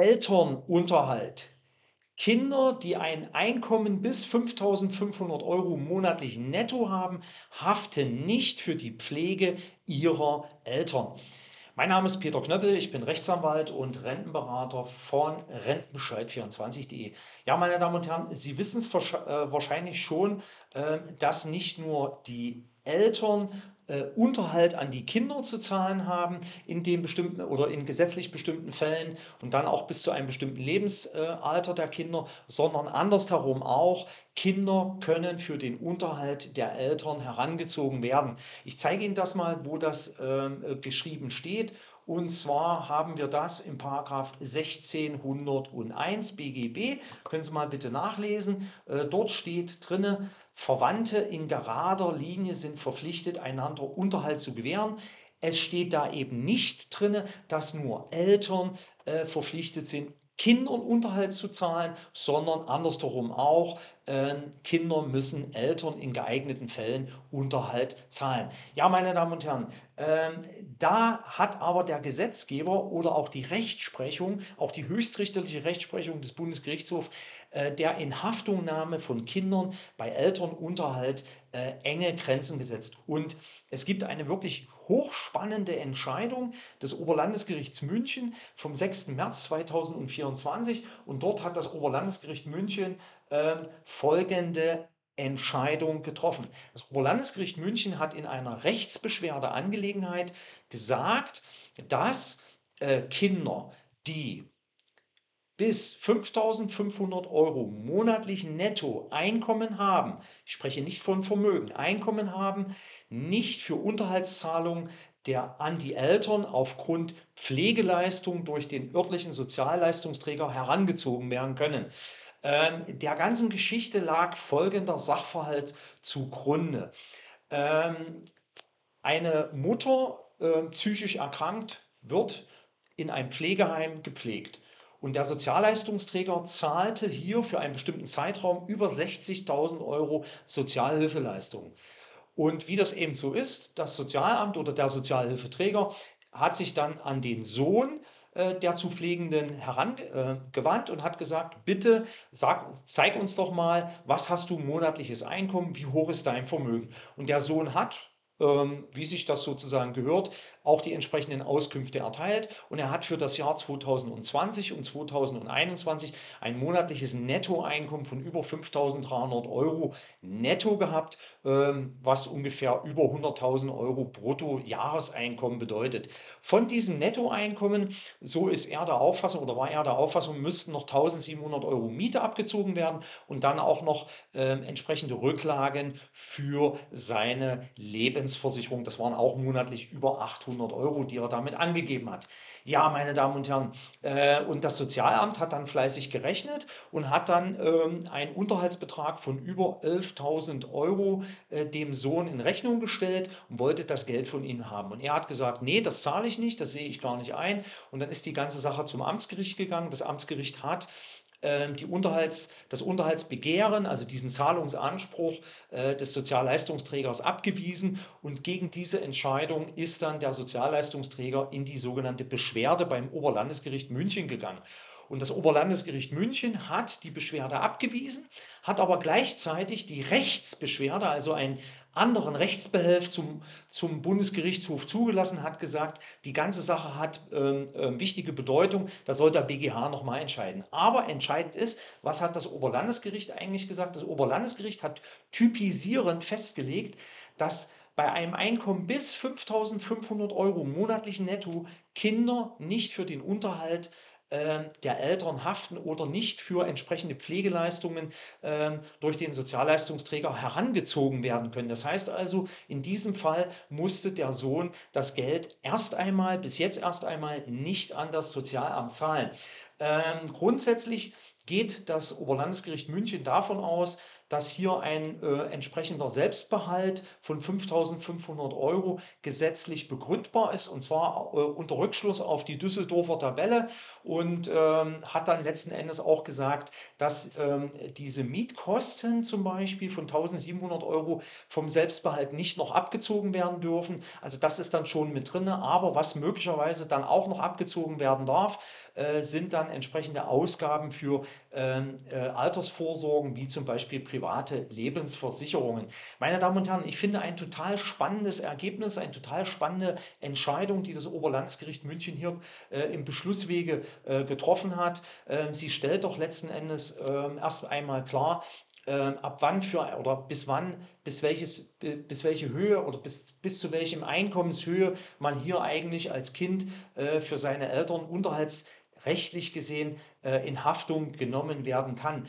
Elternunterhalt. Kinder, die ein Einkommen bis 5.500 € monatlich netto haben, haften nicht für die Pflege ihrer Eltern. Mein Name ist Peter Knöppel, ich bin Rechtsanwalt und Rentenberater von Rentenbescheid24.de. Ja, meine Damen und Herren, Sie wissen es wahrscheinlich schon, dass nicht nur die Eltern Unterhalt an die Kinder zu zahlen haben in den bestimmten oder in gesetzlich bestimmten Fällen und dann auch bis zu einem bestimmten Lebensalter der Kinder, sondern andersherum auch. Kinder können für den Unterhalt der Eltern herangezogen werden. Ich zeige Ihnen das mal, wo das geschrieben steht. Und zwar haben wir das im Paragraph 1601 BGB. Können Sie mal bitte nachlesen. Dort steht drinne: Verwandte in gerader Linie sind verpflichtet, einander Unterhalt zu gewähren. Es steht da eben nicht drinne, dass nur Eltern verpflichtet sind, Kindern Unterhalt zu zahlen, sondern andersherum auch. Kinder müssen Eltern in geeigneten Fällen Unterhalt zahlen. Ja, meine Damen und Herren, da hat aber der Gesetzgeber oder auch die Rechtsprechung, auch die höchstrichterliche Rechtsprechung des Bundesgerichtshofs, der Inhaftungnahme von Kindern bei Elternunterhalt enge Grenzen gesetzt. Und es gibt eine wirklich hochspannende Entscheidung des Oberlandesgerichts München vom 6. März 2024. Und dort hat das Oberlandesgericht München folgende Entscheidung getroffen. Das Oberlandesgericht München hat in einer Rechtsbeschwerdeangelegenheit gesagt, dass Kinder, die bis 5.500 € monatlich netto Einkommen haben, ich spreche nicht von Vermögen, Einkommen haben, nicht für Unterhaltszahlungen an die Eltern aufgrund Pflegeleistung durch den örtlichen Sozialleistungsträger herangezogen werden können. Der ganzen Geschichte lag folgender Sachverhalt zugrunde. Ähm, eine Mutter, psychisch erkrankt, wird in einem Pflegeheim gepflegt. Und der Sozialleistungsträger zahlte hier für einen bestimmten Zeitraum über 60.000 € Sozialhilfeleistungen. Und wie das eben so ist, das Sozialamt oder der Sozialhilfeträger hat sich dann an den Sohn der zu Pflegenden herangewandt und hat gesagt, bitte zeig uns doch mal, was hast du monatliches Einkommen, wie hoch ist dein Vermögen? Und der Sohn hat, wie sich das sozusagen gehört, auch die entsprechenden Auskünfte erteilt. Und er hat für das Jahr 2020 und 2021 ein monatliches Nettoeinkommen von über 5.300 € netto gehabt, was ungefähr über 100.000 € brutto Jahreseinkommen bedeutet. Von diesem Nettoeinkommen, so ist er der Auffassung oder war er der Auffassung, müssten noch 1.700 € Miete abgezogen werden und dann auch noch entsprechende Rücklagen für seine Lebensversicherung. Das waren auch monatlich über 800 €, die er damit angegeben hat. Ja, meine Damen und Herren, und das Sozialamt hat dann fleißig gerechnet und hat dann einen Unterhaltsbetrag von über 11.000 € dem Sohn in Rechnung gestellt und wollte das Geld von ihm haben. Und er hat gesagt, nee, das zahle ich nicht, das sehe ich gar nicht ein. Und dann ist die ganze Sache zum Amtsgericht gegangen. Das Amtsgericht hat das Unterhaltsbegehren, also diesen Zahlungsanspruch des Sozialleistungsträgers abgewiesen, und gegen diese Entscheidung ist dann der Sozialleistungsträger in die sogenannte Beschwerde beim Oberlandesgericht München gegangen. Und das Oberlandesgericht München hat die Beschwerde abgewiesen, hat aber gleichzeitig die Rechtsbeschwerde, also einen anderen Rechtsbehelf zum Bundesgerichtshof zugelassen, hat gesagt, die ganze Sache hat wichtige Bedeutung, da soll der BGH nochmal entscheiden. Aber entscheidend ist, was hat das Oberlandesgericht eigentlich gesagt? Das Oberlandesgericht hat typisierend festgelegt, dass bei einem Einkommen bis 5.500 € monatlich netto Kinder nicht für den Unterhalt der Eltern haften oder nicht für entsprechende Pflegeleistungen durch den Sozialleistungsträger herangezogen werden können. Das heißt also, in diesem Fall musste der Sohn das Geld bis jetzt erst einmal nicht an das Sozialamt zahlen. Grundsätzlich geht das Oberlandesgericht München davon aus, dass hier ein entsprechender Selbstbehalt von 5.500 € gesetzlich begründbar ist, und zwar unter Rückschluss auf die Düsseldorfer Tabelle, und hat dann letzten Endes auch gesagt, dass diese Mietkosten zum Beispiel von 1.700 € vom Selbstbehalt nicht noch abgezogen werden dürfen. Also das ist dann schon mit drin, aber was möglicherweise dann auch noch abgezogen werden darf, sind dann entsprechende Ausgaben für Altersvorsorgen, wie zum Beispiel private Lebensversicherungen. Meine Damen und Herren, ich finde ein total spannendes Ergebnis, eine total spannende Entscheidung, die das Oberlandesgericht München hier im Beschlusswege getroffen hat. Sie stellt doch letzten Endes erst einmal klar, ab wann für oder bis wann, bis welche Höhe oder bis zu welchem Einkommenshöhe man hier eigentlich als Kind für seine Eltern unterhaltsrechtlich gesehen in Haftung genommen werden kann.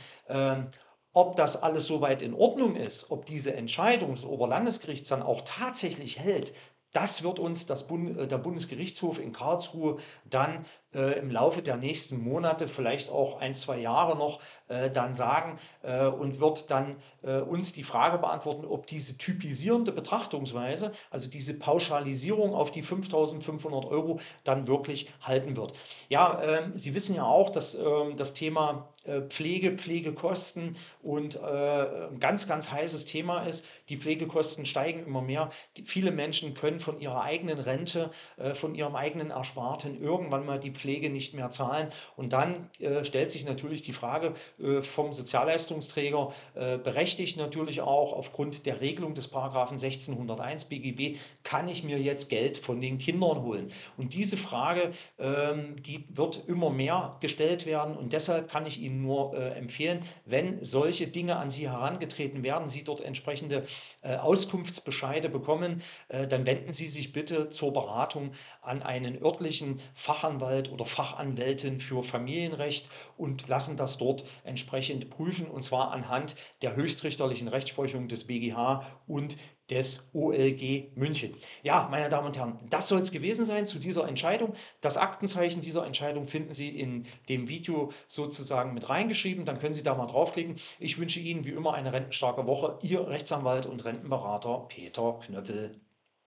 Ob das alles soweit in Ordnung ist, ob diese Entscheidung des Oberlandesgerichts dann auch tatsächlich hält, das wird uns der Bundesgerichtshof in Karlsruhe dann im Laufe der nächsten Monate, vielleicht auch 1, 2 Jahre noch, dann sagen und wird dann uns die Frage beantworten, ob diese typisierende Betrachtungsweise, also diese Pauschalisierung auf die 5.500 Euro, dann wirklich halten wird. Ja, Sie wissen ja auch, dass das Thema Pflegekosten und ein ganz, ganz heißes Thema ist. Die Pflegekosten steigen immer mehr. Viele Menschen können von ihrer eigenen Rente, von ihrem eigenen Ersparten irgendwann mal die Pflege nicht mehr zahlen. Und dann stellt sich natürlich die Frage vom Sozialleistungsträger, berechtigt natürlich auch aufgrund der Regelung des Paragraphen 1601 BGB, kann ich mir jetzt Geld von den Kindern holen? Und diese Frage, die wird immer mehr gestellt werden. Und deshalb kann ich Ihnen nur empfehlen, wenn solche Dinge an Sie herangetreten werden, Sie dort entsprechende Auskunftsbescheide bekommen, dann wenden Sie sich bitte zur Beratung an einen örtlichen Fachanwalt oder Fachanwältin für Familienrecht und lassen das dort entsprechend prüfen, und zwar anhand der höchstrichterlichen Rechtsprechung des BGH und des OLG München. Ja, meine Damen und Herren, das soll es gewesen sein zu dieser Entscheidung. Das Aktenzeichen dieser Entscheidung finden Sie in dem Video sozusagen mit reingeschrieben. Dann können Sie da mal draufklicken. Ich wünsche Ihnen wie immer eine rentenstarke Woche. Ihr Rechtsanwalt und Rentenberater Peter Knöppel.